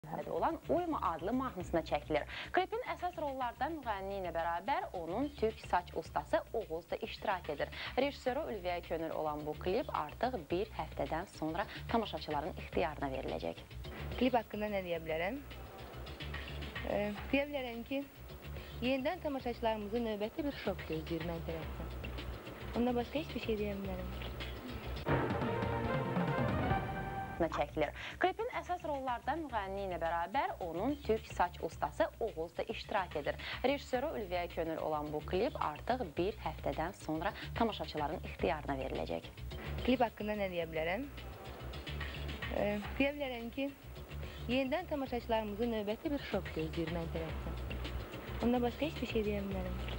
olan Uyma adlı mahnısına çəkilir. Klipin əsas rollardan müğənni ilə bərabər onun türk saç ustası Oğuz da iştirak edir. Rejissoru Ülviyə Könül olan bu klip artıq bir həftədən sonra tamaşaçıların ixtiyarına veriləcək. Klip haqqında nə deyə bilərəm? Deyə bilərəm ki, yenidən tamaşaçılarımızı növbəti bir şok gözləyir mən tərəfdən. Ondan başqa heç bir şey deyə bilərəm. Çəkilir. Klipin əsas rollardan müğənni ilə bərabər onun türk saç ustası Oğuz da iştirak edir. Rejissoru Ülviyə Könül olan bu klip artıq bir həftədən sonra tamaşaçıların ixtiyarına veriləcək. Klip haqqında nə deyə bilərəm? Deyə bilərəm ki, yenidən tamaşaçılarımızı növbəti bir şok gözləyir mən tərəfdən. Ondan başqa heç bir şey deyə bilərəm.